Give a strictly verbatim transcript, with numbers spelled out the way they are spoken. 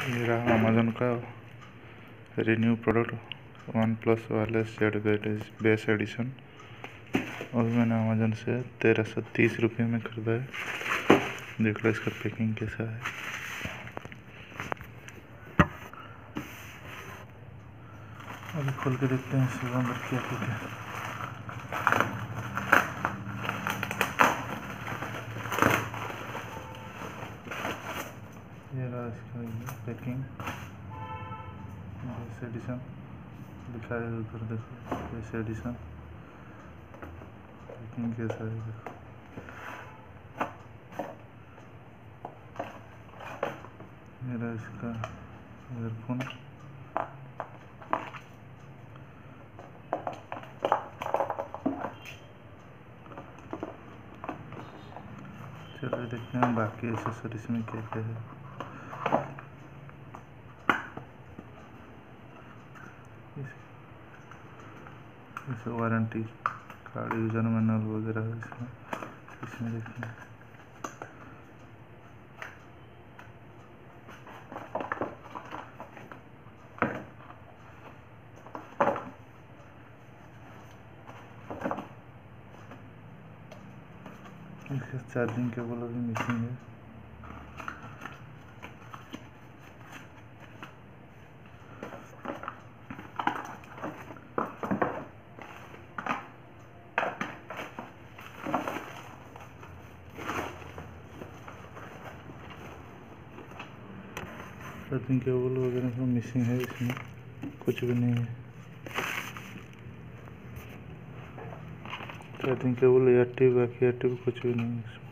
ये रहा अमेजन का renew product OnePlus wireless Z bass edition. और मैंने अमेजन से तेरह सौ तीस रुपये में खरीदा है। देख लो इसका पैकिंग कैसा है। अभी खोल के देखते हैं इसके अंदर क्या कुछ है। ये रहा इसका पैकिंग, बेस एडिशन लिखा है उधर, देखो बेस एडिशन। पैकिंग कैसा है देखो। ये रहा इसका ईयरफोन। चलिए देखते हैं बाकी एक्सेसरीज में क्या क्या है। इस वारंटी कार्ड, यूजर मैनुअल वगैरह है इसमें इसमें देखिए। इसका चार्जिंग केबल अभी मिसिंग है। चार्जिंग केबल वगैरह सब मिसिंग है, इसमें कुछ भी नहीं है। चार्जिंग केबल एक्टिव बाकी एक्टिव कुछ भी नहीं है।